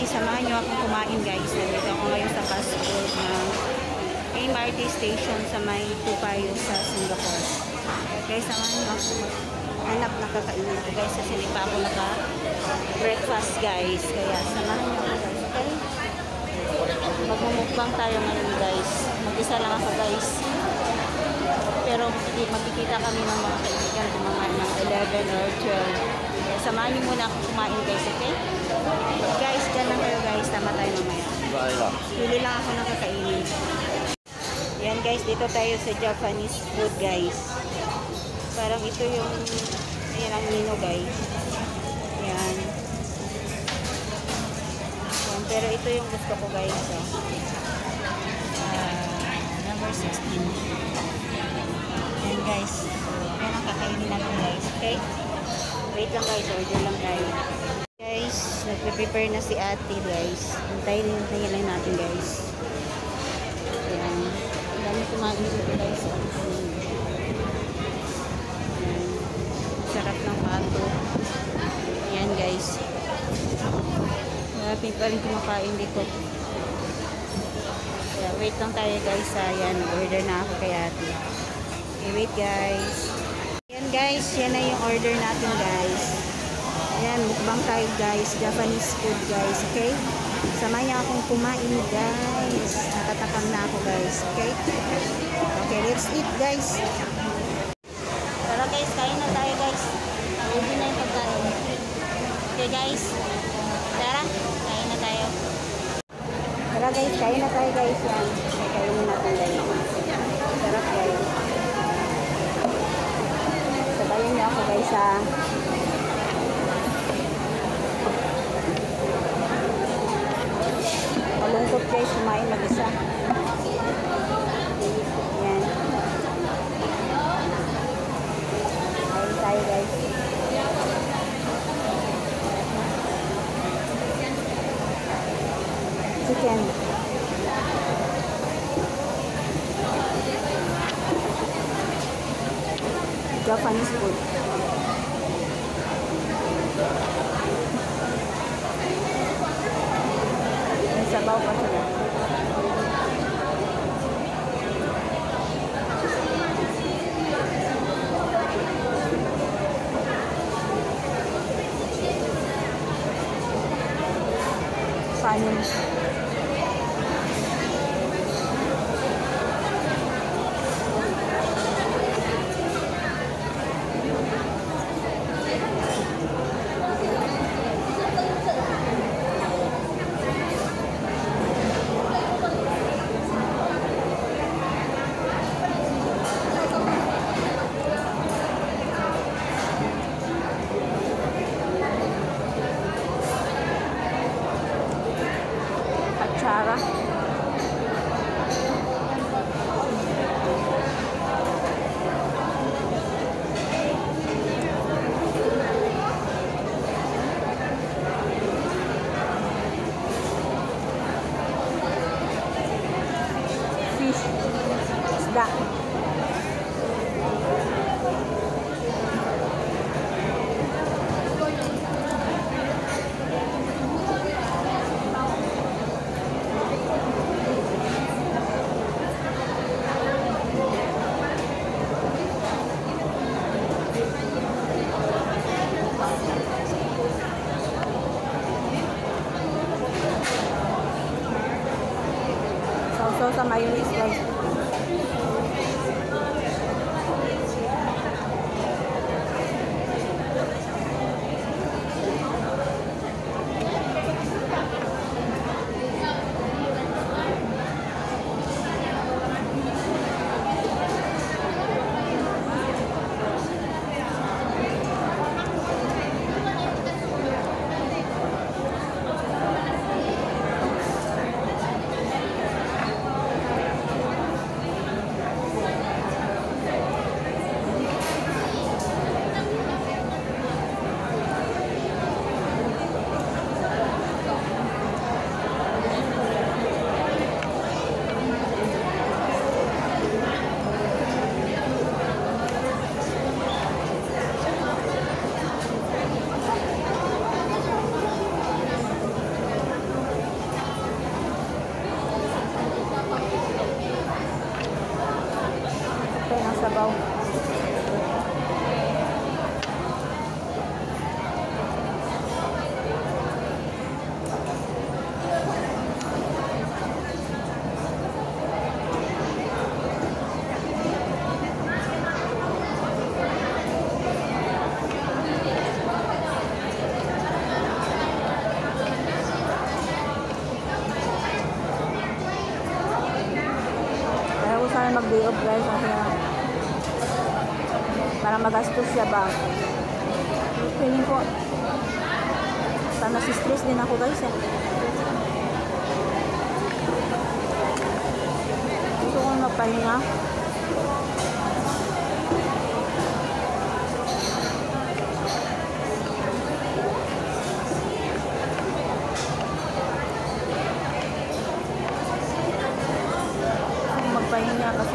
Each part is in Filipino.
guys, samahan nyo akong kumain guys. Nandito ako ngayon sa fast food ng MRT station sa may Tupayo sa Singapore. Guys, samahan nyo ako hanap na kakainin ko guys kasi hindi pa ako naka-breakfast guys. Kaya samahan nyo ako guys, okay? Magmumukbang tayo ngayon guys. Mag-isa lang ako guys. Pero magkikita kami ng mga kaibigan kung mga ng 11 or 12. Kaya samahan nyo muna ako kumain guys, okay? Guys, dyan lang kayo guys. Tama tayo mamaya. Pili lang ako ng kakainin. Yan guys, dito tayo sa Japanese food guys. Parang ito yung ayan ang menu guys. Yan. Yan. Pero ito yung gusto ko guys. So. Number 16. Yan guys. Yan ang kakainin natin guys. Okay? Wait lang guys. Order lang tayo. Guys, nagpe-prepare na si ate guys. Hintayin lang natin guys. Yan. Ang dami kumain dito guys. Sarap ng pato. Yan guys. Marami pa rin kumakain dito. Kaya wait lang tayo guys. Yan, order na ako kay ate. Okay, wait guys. Yan guys, yan na yung order natin guys. Yan, mukbang tayo guys. Japanese food guys, okay? Samahan niya akong kumain guys. Natatakam na ako guys, okay? Okay, let's eat guys. Tara guys, kain na tayo guys. Ready na yung pagkain. Okay guys. Tara, kain na tayo. Tara guys, kain na tayo guys. Yan. Okay, kainin natin guys. Sarap guys. Sabayan niyo ako guys ha. Malungkot guys, kumain mag-isa. Yan. Kain tayo guys. Chicken. Japanese food. May sabaw pa sila. Kanin. Atsara. Fish. Isda. So sa mayonnaise guys. loob guys. Kasi para magastos siya ba. Feeling ko sana si-stress din ako guys eh. Gusto ko magpahinga. Magpahinga kasi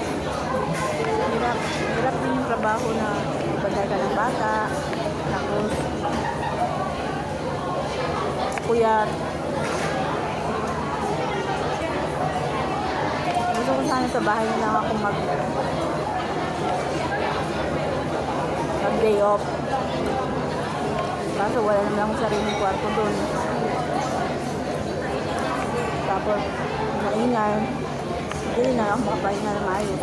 hirap din yung trabaho na ibagay ka ng bata. Tapos kuyat. Gusto ko sana sa bahay na lang ako mag day off. Kaso wala naman akong sariling kwarto doon. Tapos maingay. Hindi na ako makapahinga na maayos.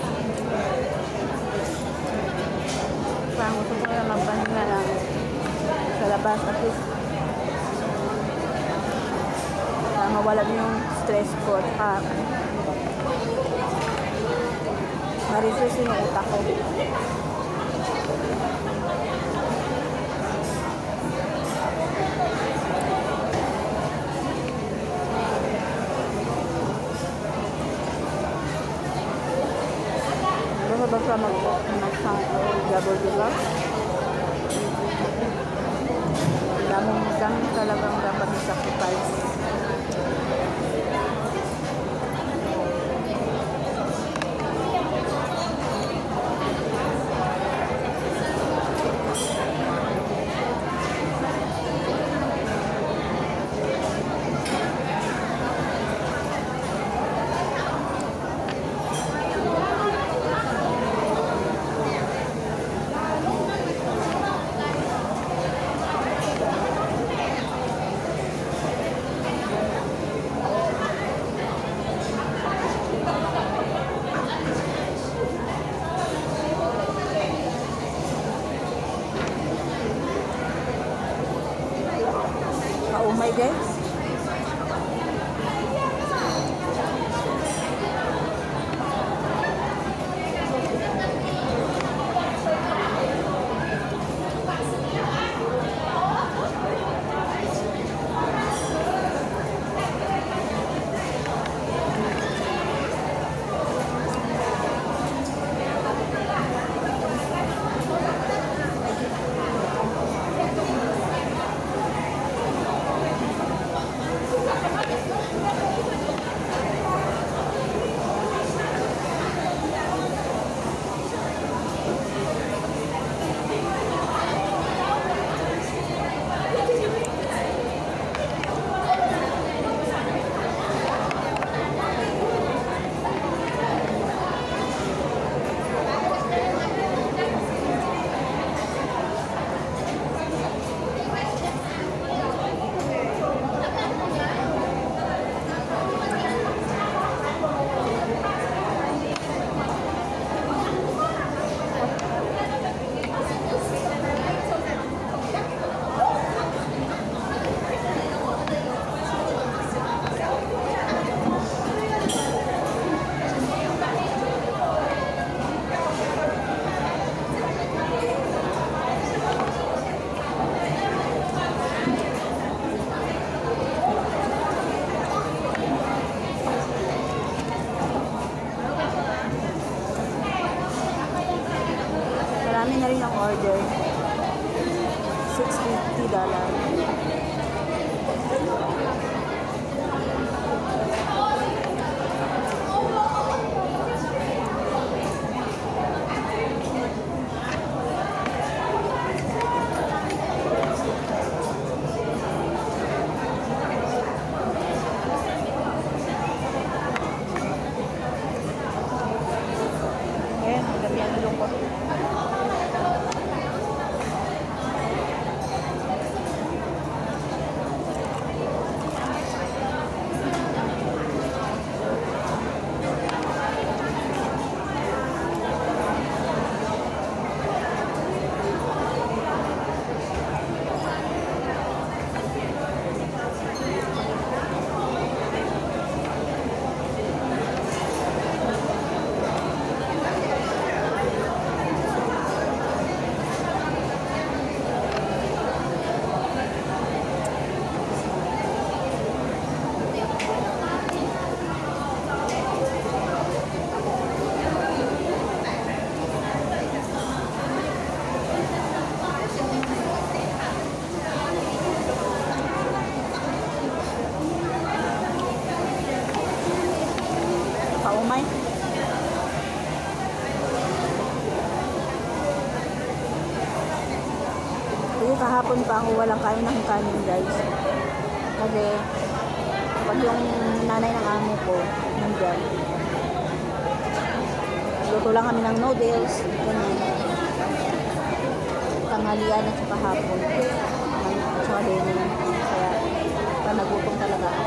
Parang gusto ko na magpahinga lang sa labas. At least mawala yung stress ko at ma-refresh yung utak ko. Basta mag-double diba? Daming talagang dapat i-sacrifice. Oh my guys. kahapon pa ako walang kain ng kanin guys. Kasi pag yung nanay ng amo ko nandyan, luto lang kami ng noodles, ganyan. Tanghalian at saka hapon. At saka dinner. Kaya nagutom talaga ako.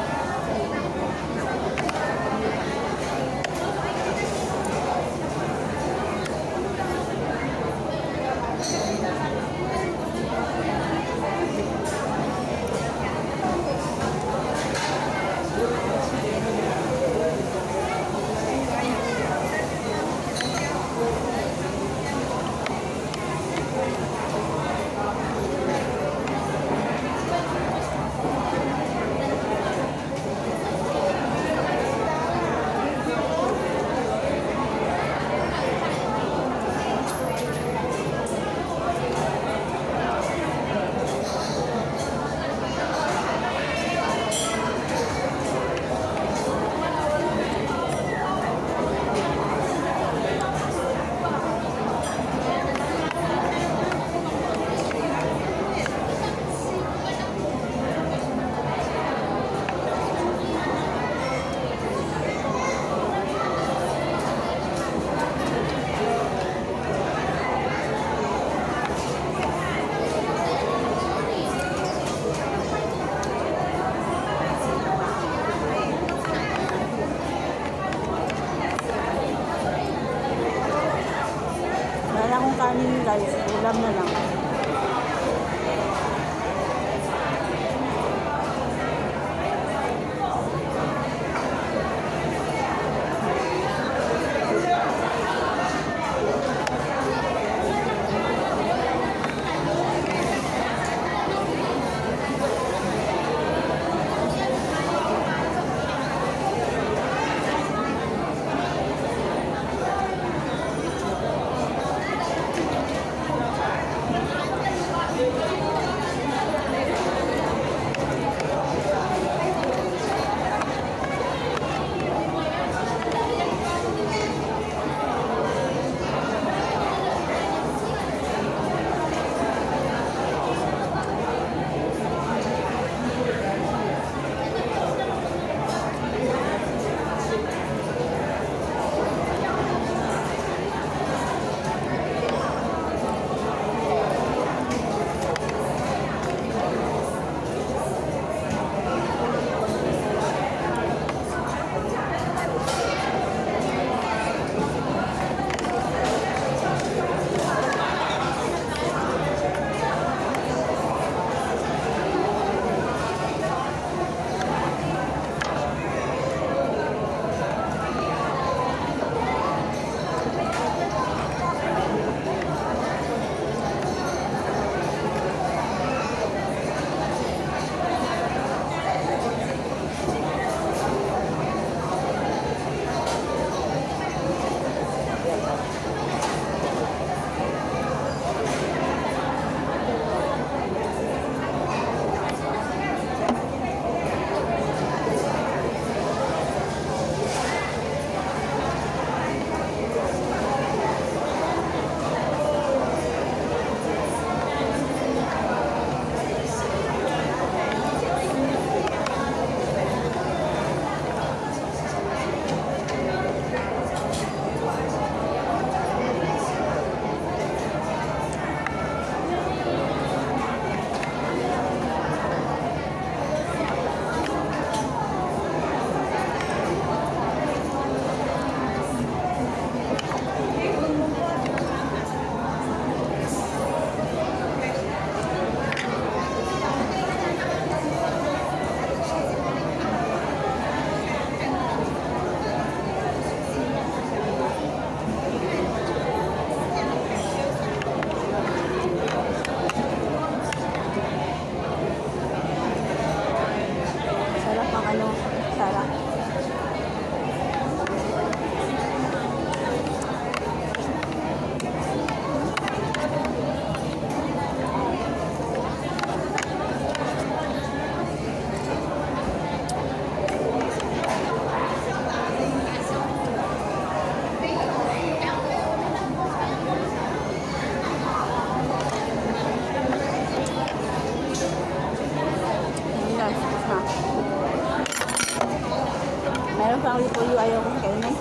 Meron pang repolyo, ayaw ko kainin.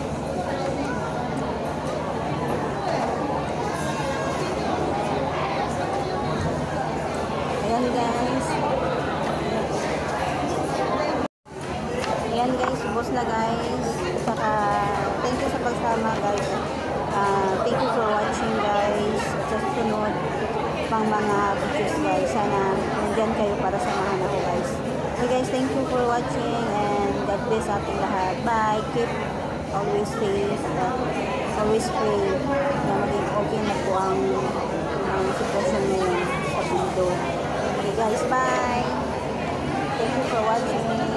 Ayan guys. Ayan guys, ubos na guys. Saka, thank you sa pagsama guys. Thank you for watching guys. Sa susunod pang mga videos guys. Sana nandyan kayo para samahan ako guys. Okay guys, thank you for watching and God bless ating lahat. Bye. Keep always safe. Always pray na maging okay na po ang sitwasyon ngayon sa mundo. Okay guys, bye. Thank you for watching.